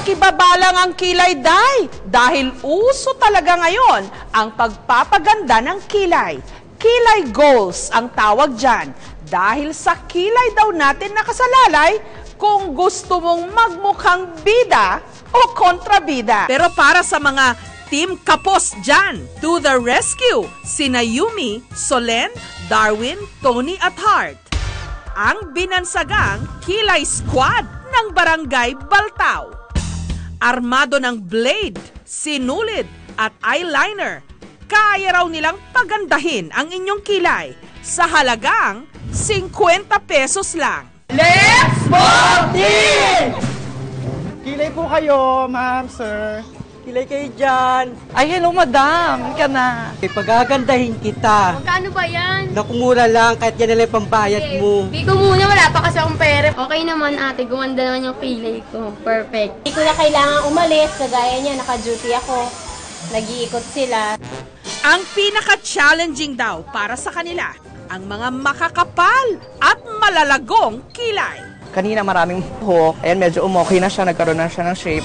Pakibaba lang ang kilay, Day, dahil uso talaga ngayon ang pagpapaganda ng kilay. Kilay goals ang tawag dyan dahil sa kilay daw natin nakasalalay kung gusto mong magmukhang bida o kontrabida. Pero para sa mga Team Kapos dyan, to the rescue, sina Yumi, Solen, Darwin, Tony at Hart. Ang binansagang Kilay Squad ng Barangay Baltao. Armado ng blade, sinulid at eyeliner, kaya raw nilang pagandahin ang inyong kilay sa halagang 50 pesos lang. Let's vote! Kilay po kayo, ma'am, sir. Kilay kayo dyan. Ay, hello, madam. Ika na. Pagagandahin kita. Magkano ba yan? Nakumura lang, kahit yan nila yung pambayad mo. Hindi ko muna, wala pa kasi akong pera. Okay naman ate, gumanda naman yung kilay ko. Perfect. Hindi ko na kailangan umalis, kagaya niya, naka-duty ako. Nag-iikot sila. Ang pinaka-challenging daw para sa kanila, ang mga makakapal at malalagong kilay. Kanina maraming buhok. Ayan, medyo umokay na siya. Nagkaroon na siya ng shape.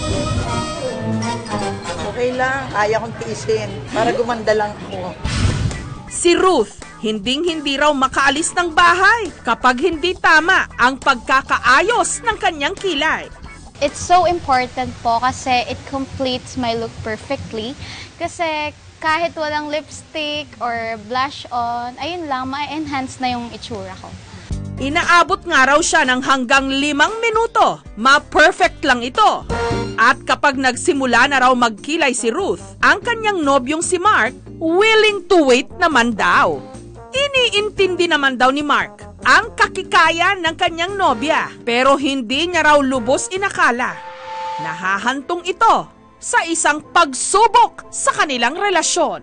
Okay lang, kaya kong tiisin para gumanda lang ako. Si Ruth, hinding-hindi raw makaalis ng bahay kapag hindi tama ang pagkakaayos ng kanyang kilay. It's so important po kasi it completes my look perfectly. Kasi kahit walang lipstick or blush on, ayun lang, ma-enhance na yung itsura ko. Inaabot nga raw siya ng hanggang 5 minuto. Ma-perfect lang ito. At kapag nagsimula na raw magkilay si Ruth, ang kanyang nobyong si Mark, willing to wait naman daw. Iniintindi naman daw ni Mark ang kakikayan ng kanyang nobya, pero hindi niya raw lubos inakala. Nahahantong ito sa isang pagsubok sa kanilang relasyon.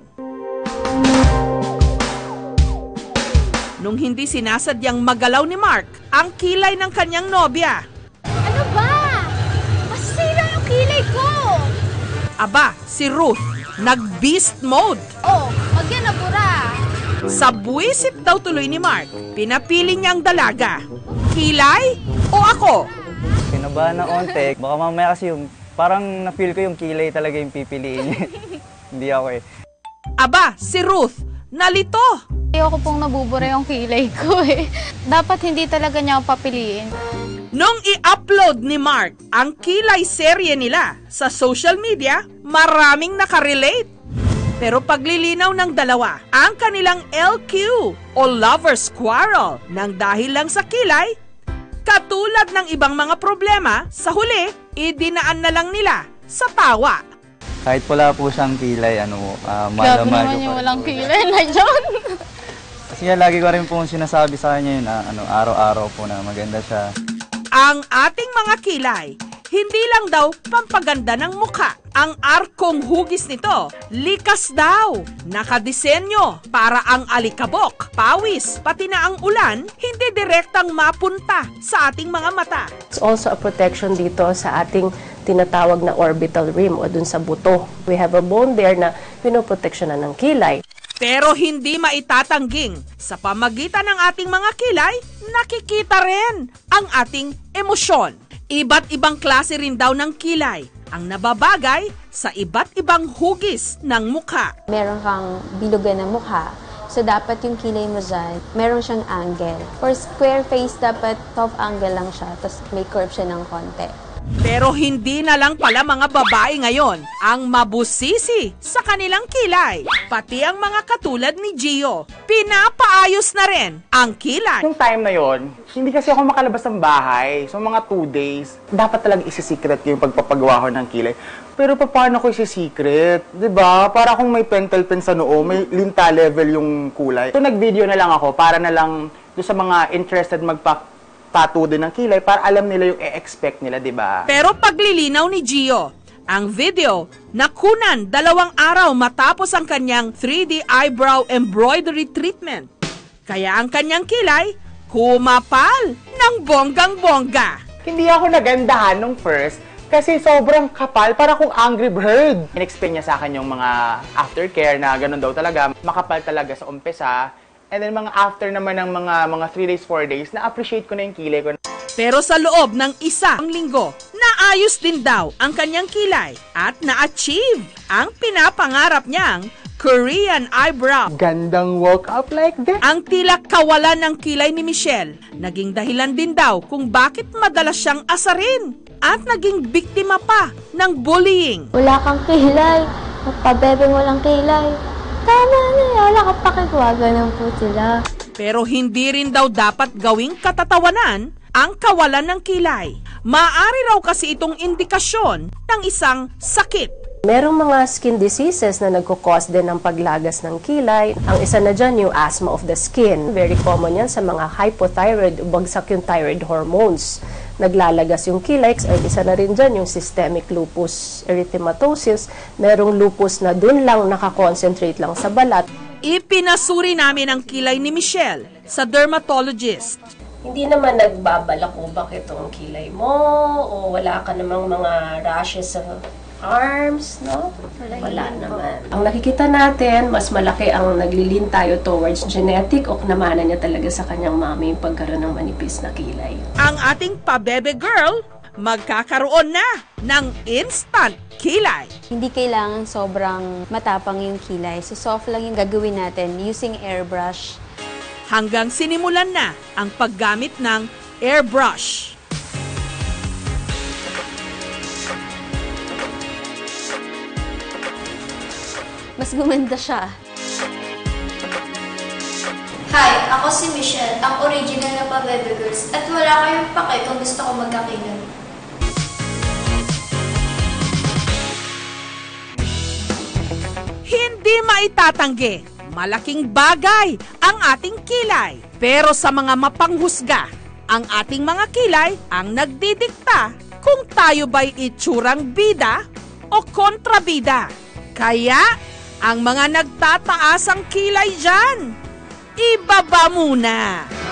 Nung hindi sinasadyang magalaw ni Mark ang kilay ng kanyang nobya. Ano ba? Masira yung kilay ko! Aba, si Ruth, nag-beast mode. Oh, wag yan nabura. Sa buwisit daw tuloy ni Mark, pinapili niya ang dalaga. Kilay o ako? Kinabahan ng onte. Baka mamaya kasi yung, parang na-feel ko yung kilay talaga yung pipiliin niya. Hindi ako eh. Aba, si Ruth, nalito. Ayoko pong nabubura yung kilay ko eh. Dapat hindi talaga niya ako papiliin. Nung i-upload ni Mark ang kilay serye nila sa social media, maraming nakarelate. Pero paglilinaw ng dalawa, ang kanilang LQ o lover's quarrel nang dahil lang sa kilay, katulad ng ibang mga problema, sa huli, idinaan na lang nila sa tawa. Kahit wala po siyang kilay, Grabe naman yung walang kilay na dyan. Kasi lagi ko rin po sinasabi sa kanya yun, araw-araw po na maganda siya. Ang ating mga kilay, hindi lang daw pampaganda ng mukha. Ang arkong hugis nito, likas daw. Nakadisenyo para ang alikabok, pawis, pati na ang ulan, hindi direktang mapunta sa ating mga mata. It's also a protection dito sa ating tinatawag na orbital rim o dun sa buto. We have a bone there na pinoproteksyonan ng kilay. Pero hindi maitatangging sa pamagitan ng ating mga kilay, nakikita rin ang ating emosyon. Iba't ibang klase rin daw ng kilay ang nababagay sa iba't ibang hugis ng mukha. Meron kang bilugan ng mukha, so dapat yung kilay mo dyan, meron siyang angle. For square face, dapat top angle lang siya, tapos may curve siya ng konti. Pero hindi na lang pala mga babae ngayon ang mabusisi sa kanilang kilay. Pati ang mga katulad ni Gio, pinapaayos na rin ang kilay. Yung time na yon, hindi kasi ako makalabas ng bahay. So mga 2 days, dapat talaga isi-secret yung pagpapagawa ko ng kilay. Pero paano ko isi-secret? Diba? Para kung may pentel pen sa noo, may linta level yung kulay. So nag-video na lang ako para na lang doon sa mga interested tattoo din ng kilay para alam nila yung e-expect nila, di ba? Pero paglilinaw ni Gio, ang video nakunan 2 araw matapos ang kanyang 3D eyebrow embroidery treatment. Kaya ang kanyang kilay, kumapal ng bonggang-bongga. Hindi ako nagandahan nung first kasi sobrang kapal, para kung Angry Bird. In-explain niya sa akin yung mga aftercare na ganun daw talaga, makapal talaga sa umpisa. And then mga after naman ng mga 3 days, 4 days, na-appreciate ko na yung kilay ko. Pero sa loob ng isang linggo, naayos din daw ang kanyang kilay at na-achieve ang pinapangarap niyang Korean eyebrow. Gandang walk up like that. Ang tila kawalan ng kilay ni Michelle, naging dahilan din daw kung bakit madalas siyang asarin at naging biktima pa ng bullying. Wala kang kilay. Pabebe mo lang kilay. Tama na, wala kang pakigwaga ng po sila. Pero hindi rin daw dapat gawing katatawanan ang kawalan ng kilay. Maaari raw kasi itong indikasyon ng isang sakit. Merong mga skin diseases na nagkukos din ng paglagas ng kilay. Ang isa na dyan, yung asthma of the skin. Very common yan sa mga hypothyroid, bagsak yung thyroid hormones. Naglalagas yung kilay. At isa na rin dyan, yung systemic lupus erythematosus. Merong lupus na dun lang nakakoncentrate lang sa balat. Ipinasuri namin ang kilay ni Michelle sa dermatologist. Hindi naman nagbabalakubak itong kilay mo o wala ka namang mga rashes sa arms, no? Wala naman. Ang nakikita natin, mas malaki ang naglilin tayo towards genetic o namana niya talaga sa kanyang mami yung pagkaroon ng manipis na kilay. Ang ating pabebe girl, magkakaroon na ng instant kilay. Hindi kailangan sobrang matapang yung kilay. So soft lang yung gagawin natin using airbrush. Hanggang sinimulan na ang paggamit ng airbrush. Mas gumanda siya. Hi, ako si Michelle, ang original na Pabebe Girls. At wala kayong pake kung gusto ko magkakilay. Hindi maitatanggi, malaking bagay ang ating kilay. Pero sa mga mapanghusga, ang ating mga kilay ang nagdidikta kung tayo ba'y itsurang bida o kontrabida. Kaya, ang mga nagtataas ang kilay dyan, ibaba muna.